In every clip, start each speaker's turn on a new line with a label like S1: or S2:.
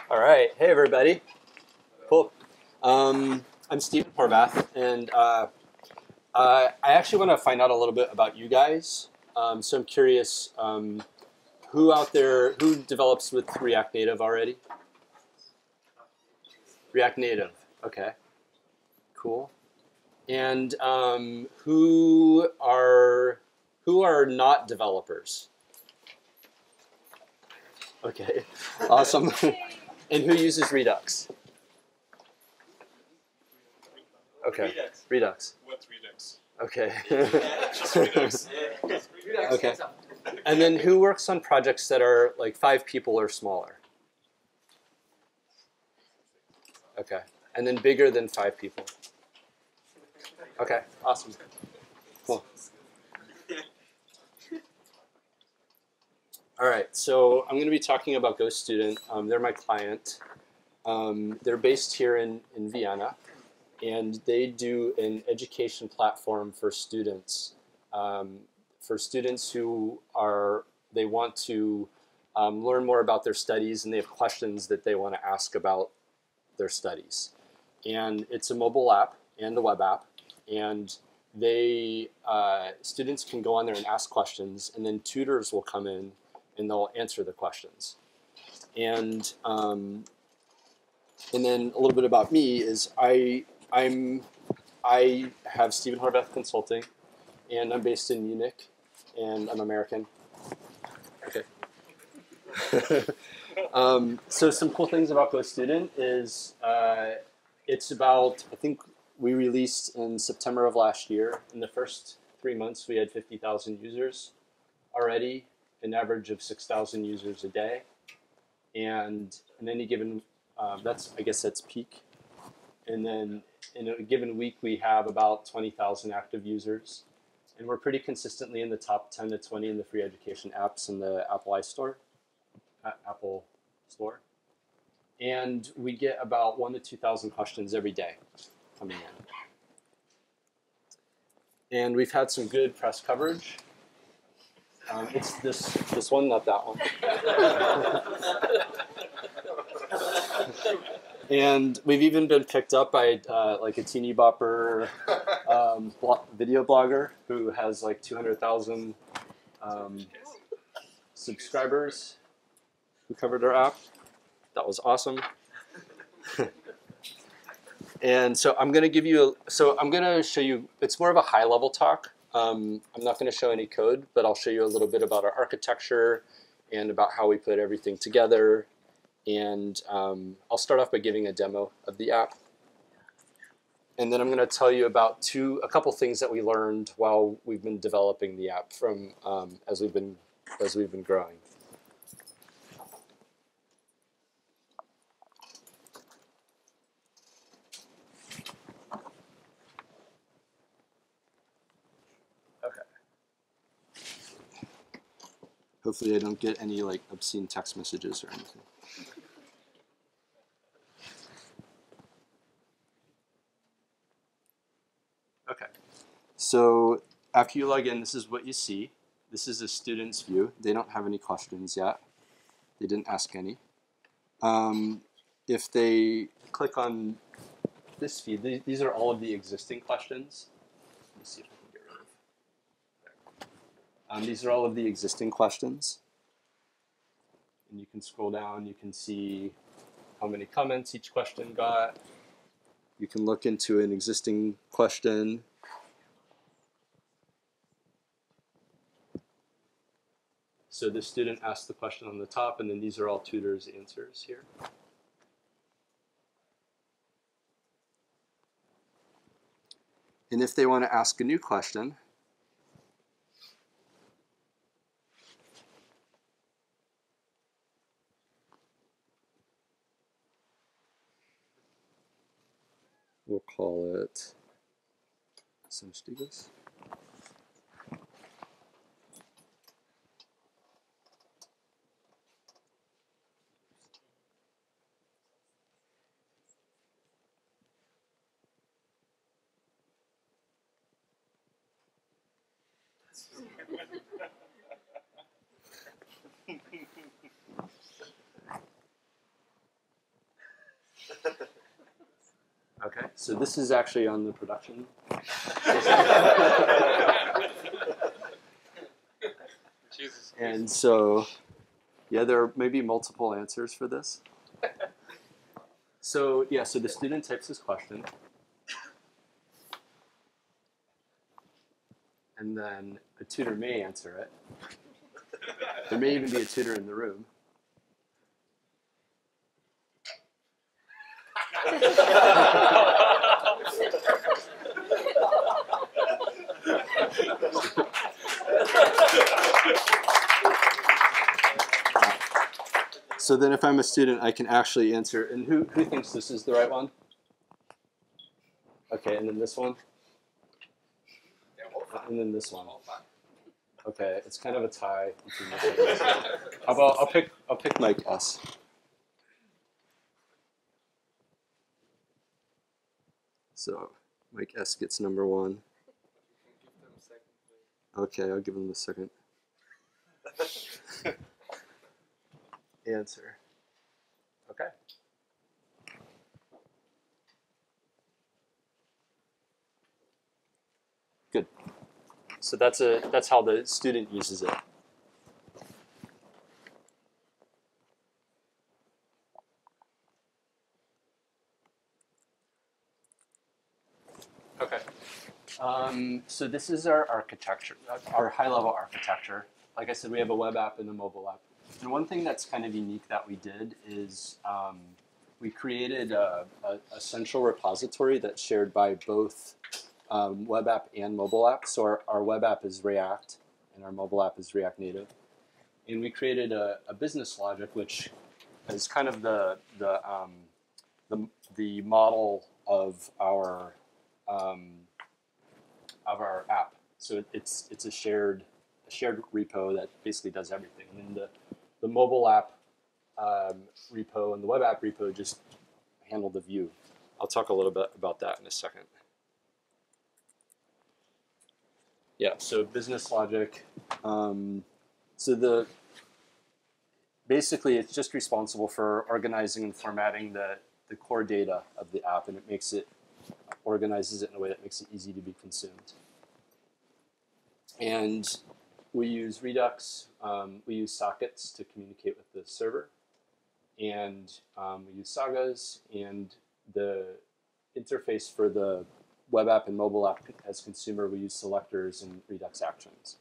S1: All right. Hey, everybody. Cool. I'm Stephen Horvath, and I actually want to find out a little bit about you guys. So I'm curious, who out there, who develops with React Native already? React Native. Okay. Cool. And who are not developers? Okay. Awesome. And who uses Redux? Okay. Redux.
S2: What's Redux?
S1: Okay.
S2: Just Redux.
S1: Okay. And then who works on projects that are like 5 people or smaller? Okay. And then bigger than 5 people. Okay. Awesome. Cool. All right. So I'm going to be talking about GoStudent. They're my client. They're based here in Vienna, and they do an education platform for students. Who they want to learn more about their studies, and they have questions that they want to ask about their studies. And it's a mobile app and a web app, and students can go on there and ask questions, and then tutors will come in and they'll answer the questions. And then a little bit about me is I have Stephen Horvath Consulting, and I'm based in Munich, and I'm American. Okay. So some cool things about GoStudent is it's about, I think we released in September of last year. In the first 3 months, we had 50,000 users already, an average of 6,000 users a day. And in any given, I guess that's peak. And then in a given week, we have about 20,000 active users. And we're pretty consistently in the top 10 to 20 in the free education apps in the Apple Store. And we get about 1,000 to 2,000 questions every day coming in. And we've had some good press coverage. It's this one, not that one. And we've even been picked up by like a teeny bopper video blogger who has like 200,000 subscribers who covered our app. That was awesome. And so I'm going to show you, it's more of a high level talk. I'm not going to show any code, but I'll show you a little bit about our architecture and about how we put everything together. And I'll start off by giving a demo of the app. And then I'm going to tell you about a couple things that we learned while we've been developing the app as we've been growing. Hopefully I don't get any like obscene text messages or anything. Okay. So after you log in, this is what you see. This is a student's view. They don't have any questions yet. They didn't ask any. If they click on this feed, these are all of the existing questions. Let me see if I can get rid of. These are all of the existing questions. And you can scroll down, you can see how many comments each question got. You can look into an existing question. So the student asked the question on the top, and then these are all tutors' answers here. And if they want to ask a new question, we'll call it Samstigas. So this is actually on the production.
S2: Jesus.
S1: And so, yeah, there are maybe multiple answers for this. So yeah, so the student types his question. And then a tutor may answer it. There may even be a tutor in the room. So then if I'm a student, I can actually answer. And who thinks this is the right one? Okay, and then this one? And then this one. Okay, it's kind of a tie between this and this. How about I'll pick Mike S. So Mike S gets number 1. Okay, I'll give him the second answer. Okay. Good. So that's how the student uses it. Okay. So this is our architecture, our high-level architecture. Like I said, we have a web app and a mobile app. And one thing that's kind of unique that we did is we created a central repository that's shared by both web app and mobile app. So our web app is React, and our mobile app is React Native. And we created a business logic, which is kind of the model of our app. So it's a shared repo that basically does everything. And then the mobile app repo and the web app repo just handle the view. I'll talk a little bit about that in a second. Yeah, so business logic. Basically it's just responsible for organizing and formatting the core data of the app, and it organizes it in a way that makes it easy to be consumed. And we use Redux, we use sockets to communicate with the server, and we use sagas, and the interface for the web app and mobile app as consumer, we use selectors and Redux actions.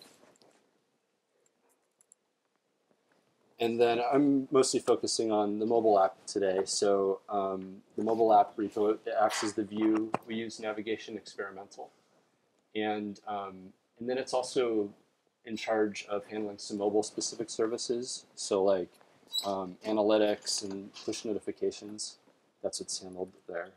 S1: And then I'm mostly focusing on the mobile app today. So the mobile app repo, it acts as the view. We use navigation experimental. And then it's also in charge of handling some mobile-specific services. So like analytics and push notifications. That's what's handled there.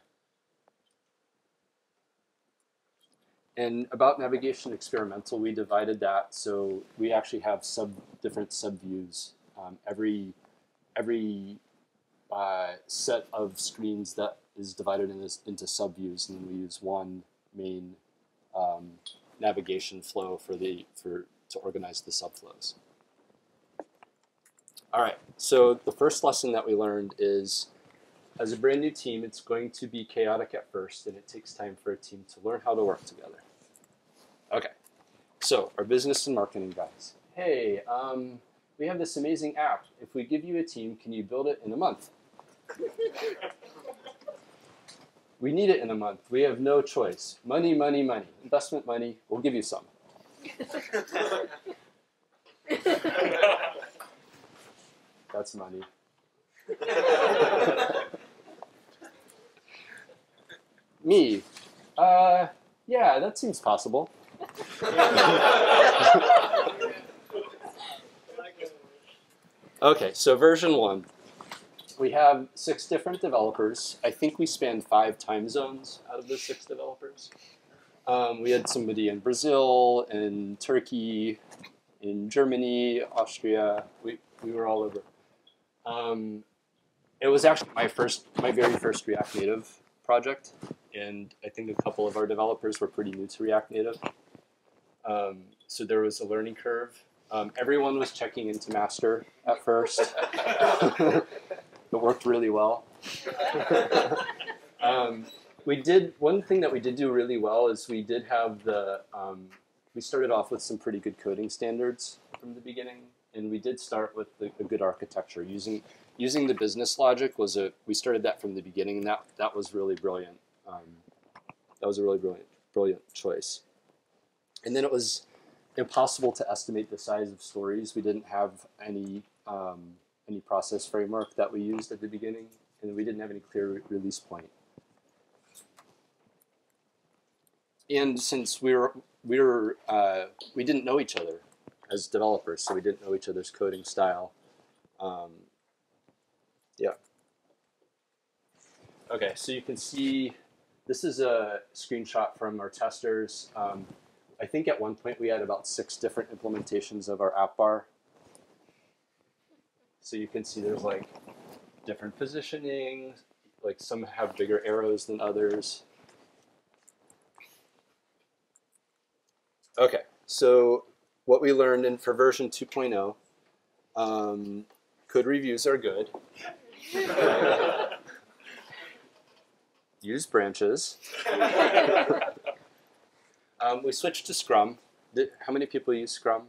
S1: And about navigation experimental, we divided that. So we actually have different subviews. Every set of screens that is divided into subviews, and then we use one main navigation flow to organize the subflows. All right, so the first lesson that we learned is, as a brand new team, it's going to be chaotic at first, and it takes time for a team to learn how to work together. Okay, so our business and marketing guys. Hey, we have this amazing app. If we give you a team, can you build it in a month? We need it in a month. We have no choice. Money, money, money. Investment money. We'll give you some. That's money. Me. Yeah, that seems possible. Okay, so version 1. We have 6 different developers. I think we spanned 5 time zones out of the 6 developers. We had somebody in Brazil, in Turkey, in Germany, Austria. We were all over. It was actually my very first React Native project, and I think a couple of our developers were pretty new to React Native. So there was a learning curve. Everyone was checking into master at first. It worked really well. we did, one thing that we did do really well is we did have we started off with some pretty good coding standards from the beginning, and we did start with a good architecture. Using the business logic we started that from the beginning, and that was really brilliant. That was a really brilliant choice. And then it was impossible to estimate the size of stories. We didn't have any process framework that we used at the beginning, and we didn't have any clear release point. And since we didn't know each other as developers, so we didn't know each other's coding style. Yeah. Okay, so you can see this is a screenshot from our testers. I think at one point we had about 6 different implementations of our app bar. So you can see there's like different positioning, like some have bigger arrows than others. Okay, so what we learned for version 2.0, code reviews are good. Use branches. We switched to Scrum. How many people use Scrum?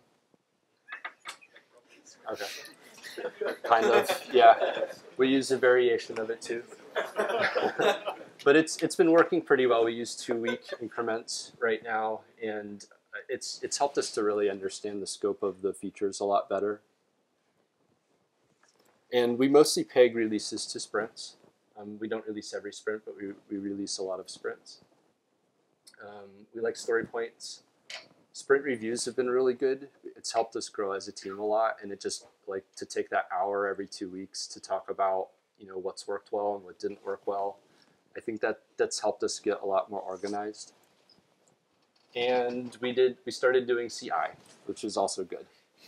S1: Okay. Kind of, yeah. We use a variation of it too. But it's been working pretty well. We use 2-week increments right now, and it's helped us to really understand the scope of the features a lot better. And we mostly peg releases to sprints. We don't release every sprint, but we release a lot of sprints. We like story points. Sprint reviews have been really good. It's helped us grow as a team a lot, and it just like to take that hour every 2 weeks to talk about what's worked well and what didn't work well. I think that's helped us get a lot more organized. And we started doing CI, which is also good.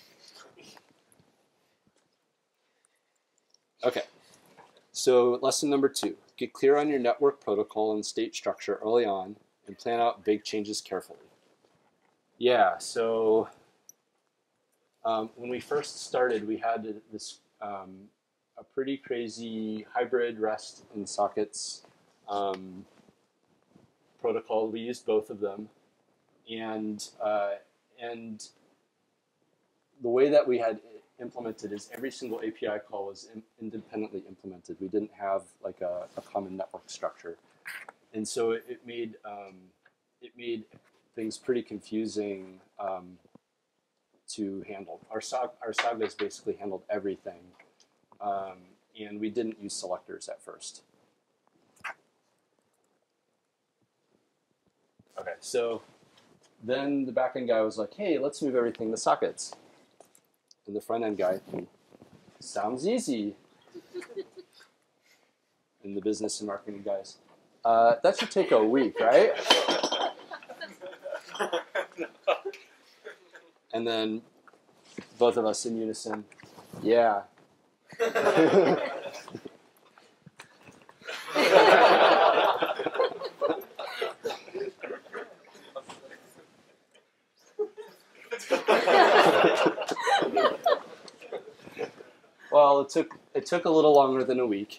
S1: Okay, so lesson number 2, get clear on your network protocol and state structure early on and plan out big changes carefully. Yeah, so when we first started, we had this a pretty crazy hybrid REST and sockets protocol. We used both of them, and the way that we had implemented is every single API call was independently implemented. We didn't have like a common network structure, and so it made things pretty confusing to handle. Our sagas basically handled everything, and we didn't use selectors at first. Okay, so then the backend guy was like, hey, let's move everything to sockets. And the front-end guy, sounds easy. And the business and marketing guys, that should take a week, right? And then both of us in unison, yeah. Well, it took a little longer than a week,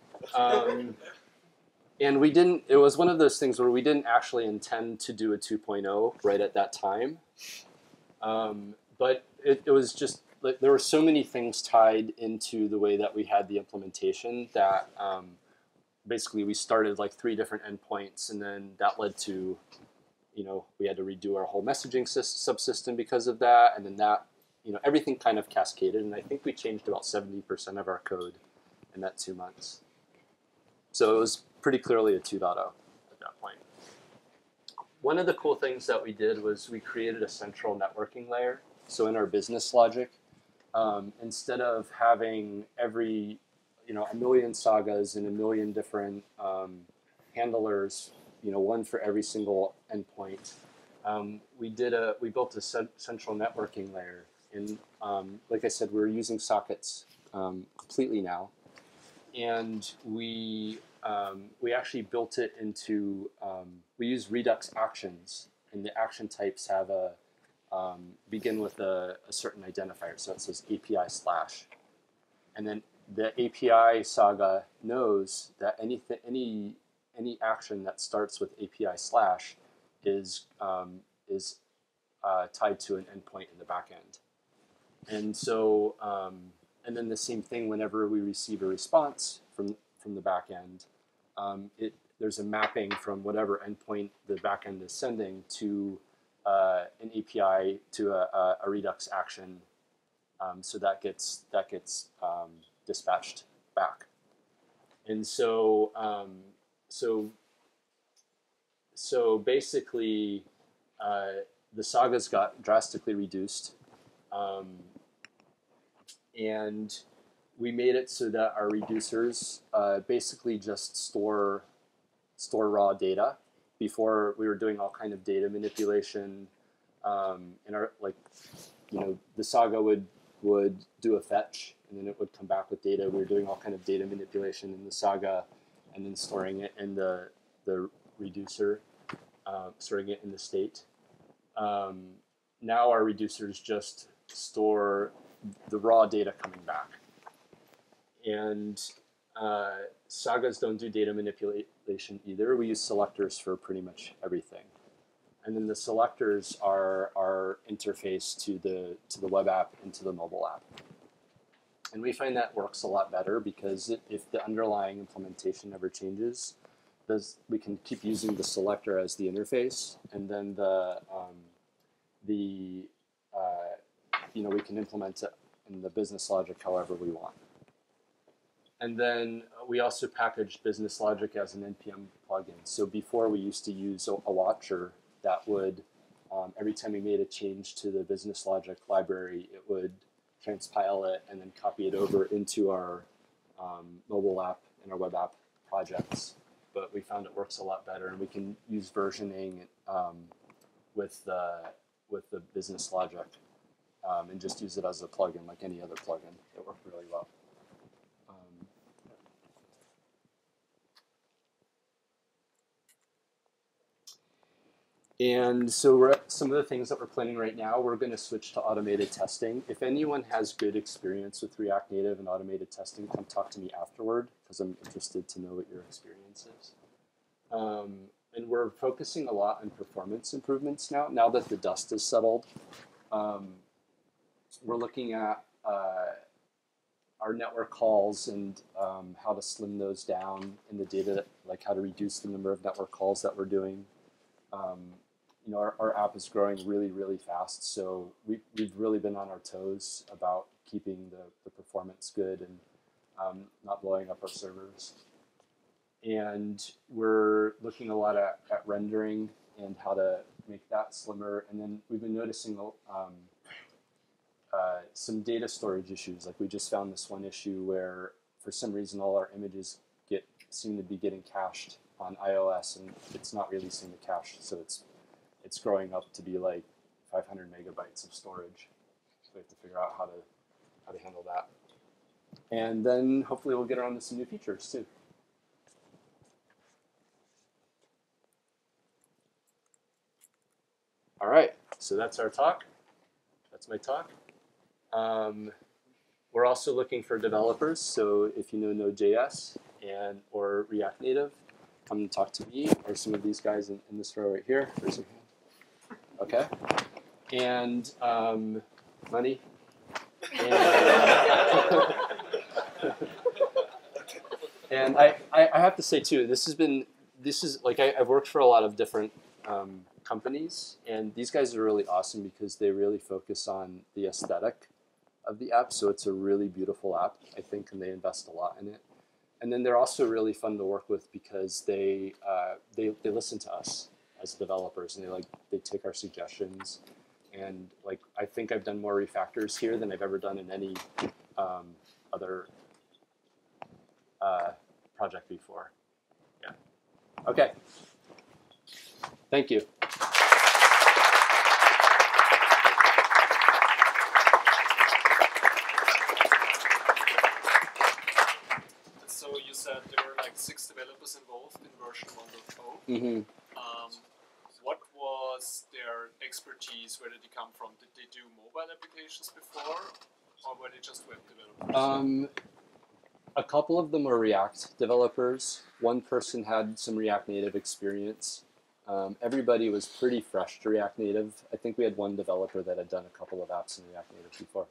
S1: and we didn't. It was one of those things where we didn't actually intend to do a 2.0 right at that time, but it was just like there were so many things tied into the way that we had the implementation that basically we started like 3 different endpoints, and then that led to, we had to redo our whole messaging subsystem because of that, and then that. Everything kind of cascaded, and I think we changed about 70% of our code in that 2 months. So it was pretty clearly a 2.0 at that point. One of the cool things that we did was we created a central networking layer. So in our business logic, instead of having every, a million sagas and a million different handlers, one for every single endpoint, we built a central networking layer. And like I said, we're using sockets completely now, and we actually built it into. We use Redux actions, and the action types have begin with a certain identifier. So it says API/, and then the API saga knows that any any action that starts with API slash is tied to an endpoint in the back end. And so, and then the same thing whenever we receive a response from the back end, there's a mapping from whatever endpoint the back end is sending to an API to a Redux action, so that gets dispatched back. And so so basically, the sagas got drastically reduced, and we made it so that our reducers basically just store raw data. Before, we were doing all kind of data manipulation, and our, like, the saga would do a fetch, and then it would come back with data. We were doing all kind of data manipulation in the saga, and then storing it in the reducer, storing it in the state. Now our reducers just store the raw data coming back. And sagas don't do data manipulation either. We use selectors for pretty much everything. And then the selectors are our interface to the web app and to the mobile app. And we find that works a lot better because if the underlying implementation never changes, we can keep using the selector as the interface, and then we can implement it in the business logic however we want. And then we also packaged business logic as an NPM plugin. So before, we used to use a watcher that would, every time we made a change to the business logic library, it would transpile it and then copy it over into our mobile app and our web app projects. But we found it works a lot better, and we can use versioning with the business logic and just use it as a plugin like any other plugin. It worked really well. And so some of the things that we're planning right now, we're going to switch to automated testing. If anyone has good experience with React Native and automated testing, come talk to me afterward, because I'm interested to know what your experience is. And we're focusing a lot on performance improvements now that the dust has settled. We're looking at our network calls and how to slim those down in the data, like how to reduce the number of network calls that we're doing. Our app is growing really, really fast, so we've really been on our toes about keeping the performance good and not blowing up our servers. And we're looking a lot at rendering and how to make that slimmer. And then we've been noticing some data storage issues. Like, we just found this one issue where, for some reason, all our images seem to be getting cached on iOS, and it's not releasing the cache, so it's growing up to be like 500 megabytes of storage. So we have to figure out how to handle that. And then hopefully we'll get around to some new features too. All right, so that's our talk. That's my talk. We're also looking for developers, so if you know Node.js or React Native, come and talk to me or some of these guys in this row right here. Raise your hand. Okay. And money. And I have to say too, I've worked for a lot of different companies, and these guys are really awesome because they really focus on the aesthetic of the app. So it's a really beautiful app, I think, and they invest a lot in it. And then they're also really fun to work with because they listen to us as developers, and they take our suggestions. And I think I've done more refactors here than I've ever done in any other project before. Yeah. Okay. Thank you.
S2: So you said there were like 6 developers involved in version 1.0.
S1: Mm-hmm.
S2: What was their expertise? Where did they come from? Did they do mobile applications before, or were they just web developers?
S1: A couple of them were React developers. One person had some React Native experience. Everybody was pretty fresh to React Native. I think we had one developer that had done a couple of apps in React Native before.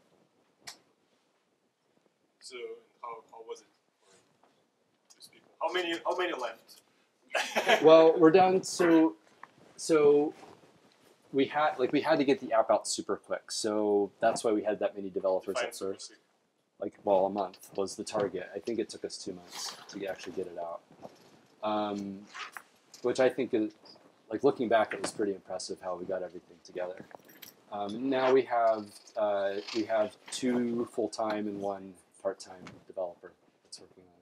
S2: So how was it for these people? How many left?
S1: Well, we're down. So we had to get the app out super quick. So that's why we had that many developers at first. A month was the target. I think it took us 2 months to actually get it out, which I think is, like, looking back, it was pretty impressive how we got everything together. Now we have 2 full-time and 1 part-time developer that's working on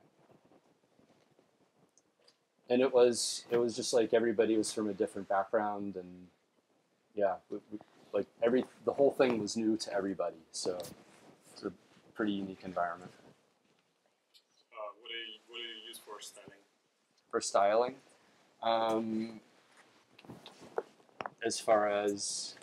S1: it. And it was just like everybody was from a different background, and yeah, the whole thing was new to everybody. So it's a pretty unique environment.
S2: What do you use for styling?
S1: For styling, as far as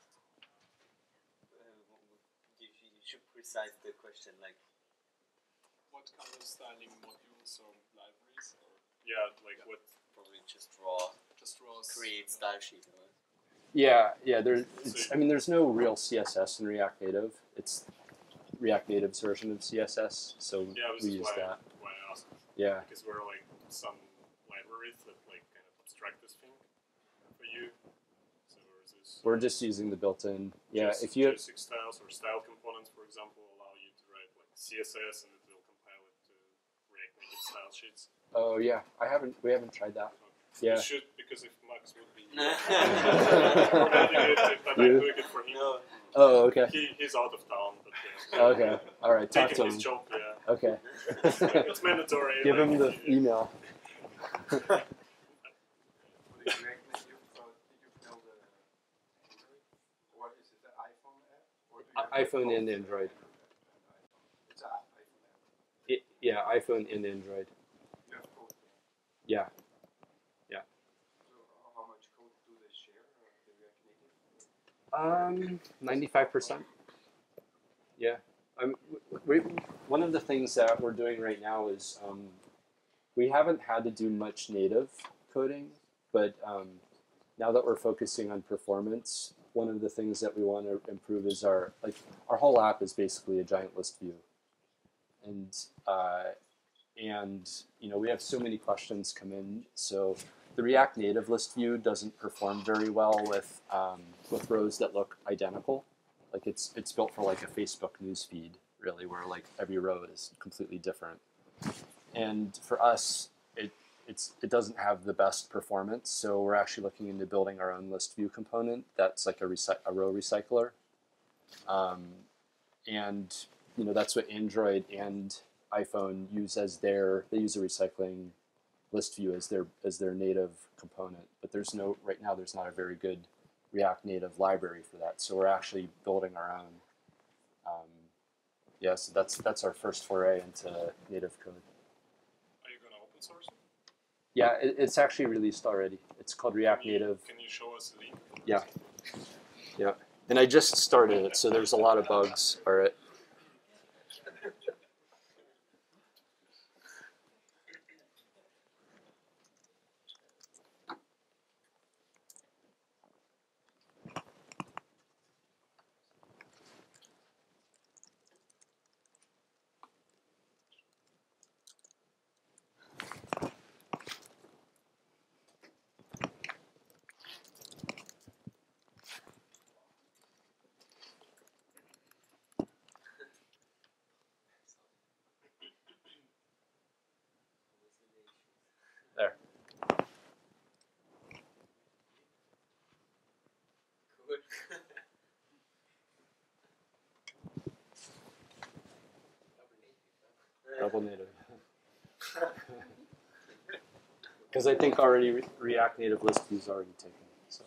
S3: you should precise the question, like
S2: what kind of styling modules or libraries? Or what?
S3: Probably just raw.
S2: Just raw.
S3: Create style sheet.
S1: yeah. There's no real CSS in React Native. It's React Native's version of CSS, so we use that.
S2: Why I asked.
S1: Yeah.
S2: Because we're like some libraries that like kind of abstract this thing for you. So is this?
S1: We're just using the built-in. Yeah, if you
S2: JSX styles or style components, for example, allow you to write like CSS and it will compile it to React Native style sheets.
S1: Oh yeah, we haven't tried that. Yeah.
S2: You should, because if Max would be recommending it, but I'm doing it for him.
S3: No.
S1: Oh, okay.
S2: He's out of town, but
S1: Okay. All right. Talk to
S2: taking his
S1: him.
S2: job, yeah.
S1: Okay.
S2: It's mandatory.
S1: Give him the email.
S4: What is React Native? Did you build Android? What is it, the iPhone app? Or do you have
S1: iPhone
S4: both?
S1: and Android.
S4: It's an iPhone app.
S1: Yeah, iPhone and Android.
S4: You have both.
S1: Yeah.
S4: So how much code do they share? The React Native?
S1: 95%. Yeah. One of the things that we're doing right now is we haven't had to do much native coding, but now that we're focusing on performance, one of the things that we want to improve is our whole app is basically a giant list view, and we have so many questions come in. So the React Native list view doesn't perform very well with rows that look identical. Like it's built for like a Facebook news feed, really, where like every row is completely different. And for us, it doesn't have the best performance, so we're actually looking into building our own list view component that's like a row recycler. And that's what Android and iPhone use as they use a recycling list view as their native component. But right now there's not a very good React Native library for that, so we're actually building our own. So that's our first foray into native code.
S2: Are you going to open source it?
S1: Yeah, it's actually released already. It's called React Native.
S2: Can you show us the link?
S1: Yeah, and I just started it, so there's a lot of bugs. All right. There.
S3: Good.
S1: Double native. Because I think already React Native list view is already taken. So.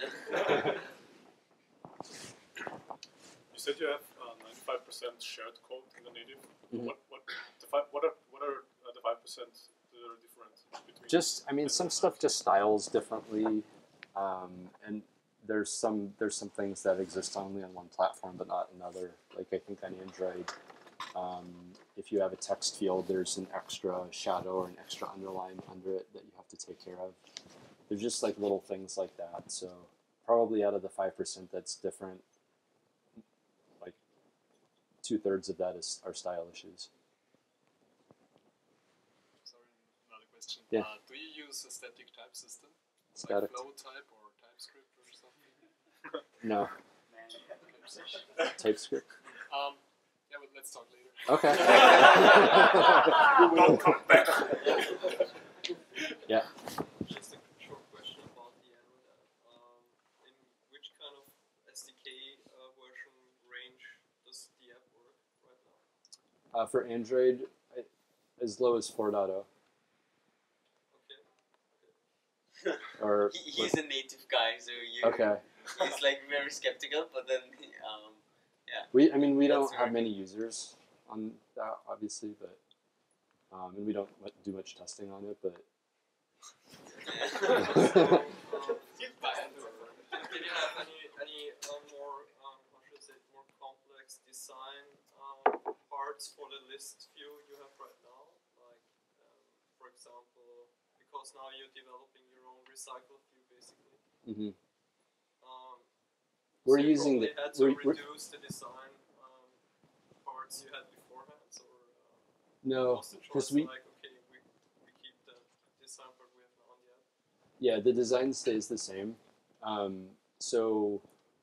S2: You said you have 95% shared code in the native.
S1: Mhm.
S2: What are the 5% that are different between?
S1: Just, some stuff just styles differently, and there's some things that exist only on one platform but not another. Like I think on Android, if you have a text field, there's an extra shadow or an extra underline under it that you have to take care of. There's just like little things like that. So probably out of the 5% that's different, like 2/3 of that are style issues.
S5: Sorry, another question.
S1: Yeah.
S5: Do you use a static type system?
S1: Static.
S5: Like flow type or TypeScript or something?
S1: No. TypeScript.
S5: Yeah, but let's talk later.
S1: Okay.
S2: Don't come back.
S1: Yeah.
S6: Just a short question about the Android app. In which kind of SDK version range does the app work right now?
S1: For Android, as low as 4.0.
S6: Okay.
S1: Or
S3: He's a native guy, so
S1: okay.
S3: he's like very skeptical, but then
S1: We
S3: That's
S1: don't have
S3: right.
S1: many users on that, obviously, but and we don't do much testing on it, but
S6: Did you have any more how should I say it, more complex design parts for the list view you have right now? Like for example, because now you're developing your own recycle view basically.
S1: mhm.
S6: So
S1: We're
S6: you
S1: using
S6: probably
S1: the
S6: had to
S1: we're-
S6: reduce the design parts you had beforehand, or
S1: no,
S6: was the
S1: because
S6: choice like okay, we keep the design part we have now on the app?
S1: yeah, the design stays the same. So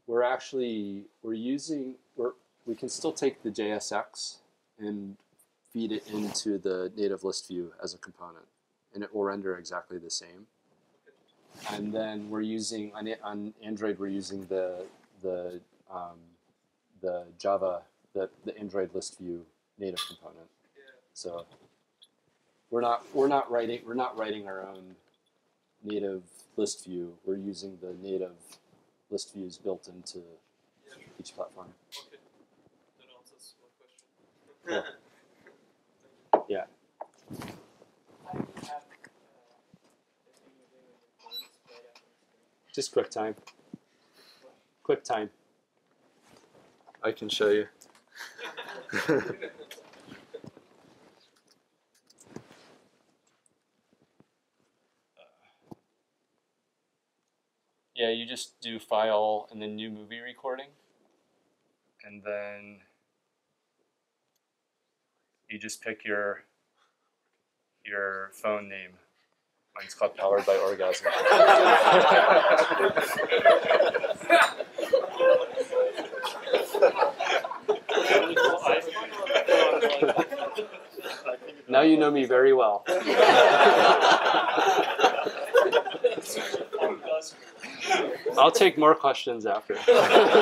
S1: we can still take the JSX and feed it into the native list view as a component, and it will render exactly the same. And then we're using on Android, we're using the Java, the Android list view native component.
S6: Yeah.
S1: So we're not writing our own native list view. We're using the native list views built into
S6: Yeah, sure.
S1: each platform.
S6: Okay. That answers my question.
S1: Yeah. Just QuickTime. QuickTime. I can show you. Yeah, you just do file and then new movie recording. And then you just pick your phone name. Mine's called Powered by Orgasm. Now you know me very well. I'll take more questions after.
S7: Which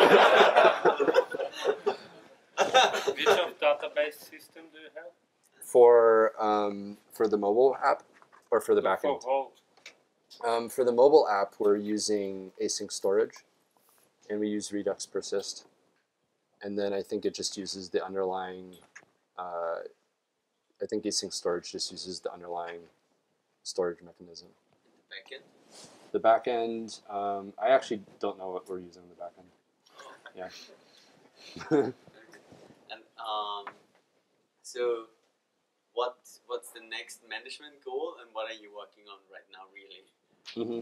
S7: of database system do you have?
S1: For the mobile app or for the backend? For the mobile app, we're using async storage, and we use Redux Persist. And then I think it just uses the underlying. I think async storage just uses the underlying storage mechanism.
S3: backend.
S1: The backend, I actually don't know what we're using in the backend. Yeah.
S3: And so what's the next management goal, and what are you working on right now, really?
S1: Mm-hmm.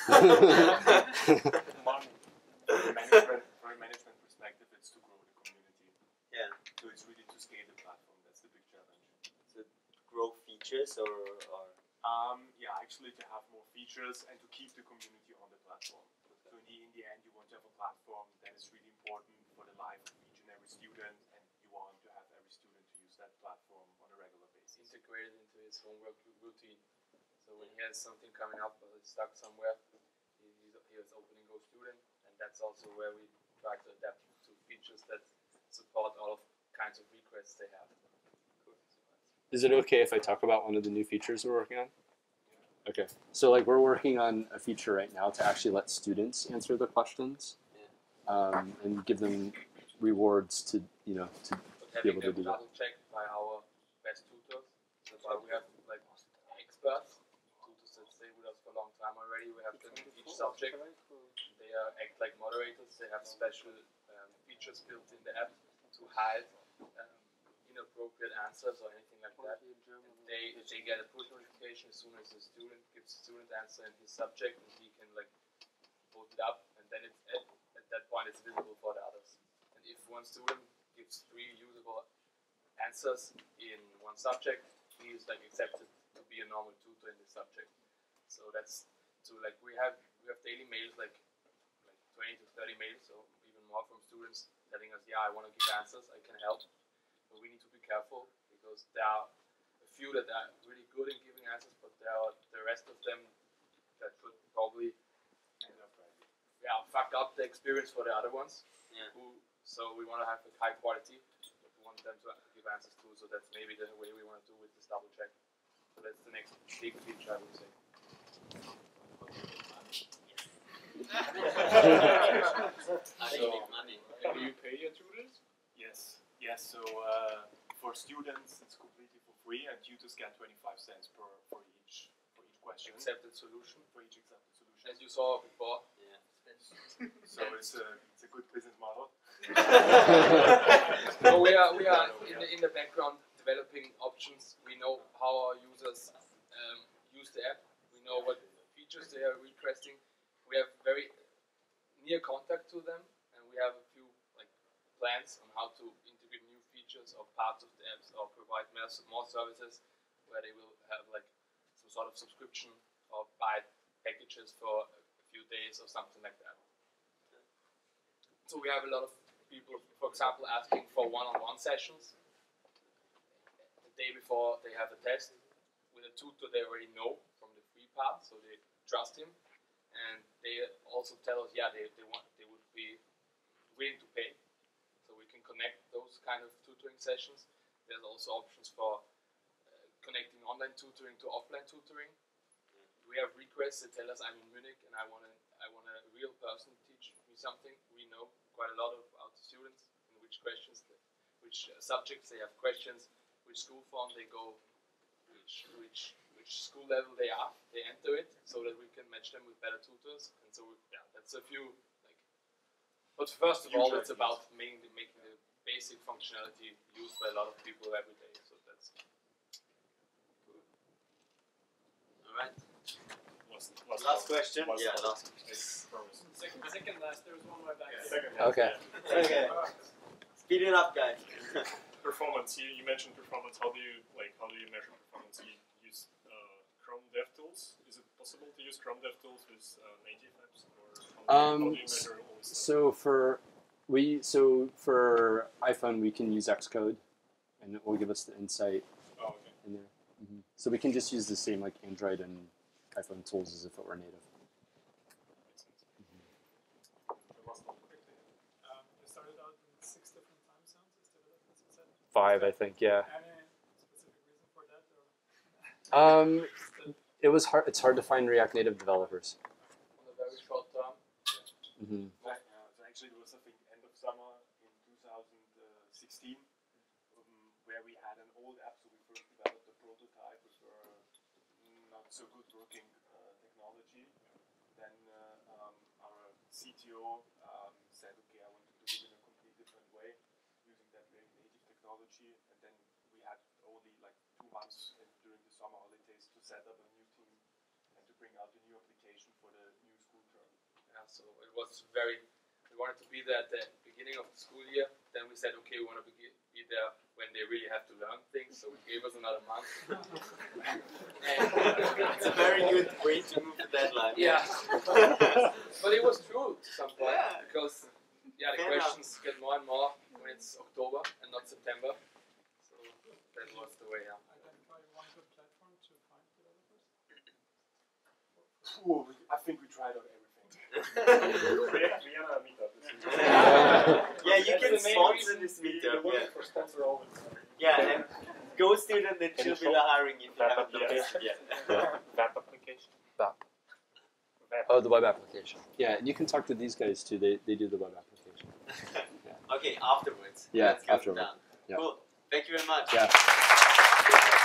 S2: From a management perspective, it's to grow the community.
S3: Yeah.
S2: So it's really to scale the platform. That's the big challenge.
S3: So grow features or
S2: Yeah, actually to have more features and to keep the community on the platform. So in the end, you want to have a platform that is really important for the life of each and every student, and you want to have every student to use that platform on a regular basis.
S5: Integrated into his homework routine. So when he has something coming up or he's stuck somewhere, he is opening Go Student, and that's also where we try to adapt to features that support all of kinds of requests they have.
S1: Is it okay if I talk about one of the new features we're working on? Okay. So like we're working on a feature right now to actually let students answer the questions, and give them rewards to
S5: But
S1: be
S5: having
S1: able to
S5: them
S1: do that.
S5: double checked by our best tutors, that's why we have like experts, tutors that stay with us for a long time already. We have them in each subject. They act like moderators. They have special features built in the app to hide inappropriate answers or anything like that. They get a push notification as soon as the student gives the student answer in his subject, and he can like vote it up, and then it's at that point it's visible for the others. And if one student gives 3 usable answers in one subject, he is like accepted to be a normal tutor in the subject. So that's like we have daily mails like 20 to 30 mails, or even more from students telling us, yeah, I want to give answers, I can help, but we need to be careful because there are a few that are really good in giving answers, but there are the rest of them that could probably fuck up the experience for the other ones.
S3: Yeah.
S5: So we want to have a high quality, but we want them to give answers too. So that's maybe the way we want to do with this double check. So that's the next big feature, I would say.
S3: How do you make money?
S2: Do you pay your tutors? Yes. So for students, it's completely for free, and tutors get 25 cents for each question.
S5: Accepted solution.
S2: For each accepted solution.
S5: As you saw before.
S3: Yeah.
S2: So it's a good business model.
S5: So we are in the background developing options. We know how our users use the app. We know what features they are requesting. We have very near contact to them, and we have a few like plans on how to integrate new features or parts of the apps, or provide more services where they will have like some sort of subscription or buy packages for a few days or something like that. So we have a lot of people, for example, asking for one-on-one sessions the day before they have a test with a tutor they already know from the free part, so they trust him, and they also tell us, yeah, they would be willing to pay, so we can connect those kind of tutoring sessions. There's also options for connecting online tutoring to offline tutoring. We have requests that tell us, I'm in Munich and I want a real person teach me something. We know quite a lot about the students and which questions, which subjects they have questions, which school form they go, which school level they are. They enter it so that we can match them with better tutors. And so yeah, that's a few like. But first of all, it's about making the basic functionality used by a lot of people every day. So that's good.
S3: All right.
S2: Last
S3: question.
S2: Last
S3: Yeah,
S2: question.
S3: last.
S6: Second last, there was one way back.
S1: Okay.
S3: Okay. Speed it up, guys.
S2: Performance. You mentioned performance. How do you measure performance? You use Chrome DevTools. Is it possible to use Chrome DevTools with native apps, or how do you measure all this stuff?
S1: So for iPhone, we can use Xcode, and it will give us the insight
S2: Oh, okay.
S1: in there. So we can just use the same like Android and iPhone tools as if it were native.
S8: You started out in 6 different time zones as developers, you said?
S1: 5, I think. Yeah.
S8: Any specific reason for that? Or?
S1: It was hard. It's hard to find React Native developers.
S5: On a very short term.
S2: So actually, it was I think end of summer in 2016, where we had an old app. So we first developed a prototype with not so good working technology. Then our CTO said, okay, I want to do it in a completely different way, using that React Native technology. And then we had only like 2 months during the summer holidays to set up a new team and to bring out the new application for the new school term.
S5: Yeah, so it was we wanted to be there at the beginning of the school year. Then we said, okay, we want to be there when they really have to learn things. So we gave us another month.
S3: It's a very good way to move the deadline.
S5: Yeah. But it was true to some point, because the
S3: Fair
S5: questions get more and more when it's October and not September. So that was the way.
S8: Identify one good platform to find developers?
S2: Ooh, I think we tried out everything. Vienna meetup.
S3: Yeah, you can sponsor this meetup.
S2: We're for sponsor all the time.
S3: Yeah, and Go Student and Chill Villa hiring if you haven't noticed yet.
S7: Web application.
S1: Oh, the web application. Yeah, you can talk to these guys too. They do the web application.
S3: Okay, afterwards.
S1: Yeah,
S3: Let's count
S1: afterwards.
S3: down.
S1: Yeah.
S3: Cool. Thank you very much.
S1: Yeah.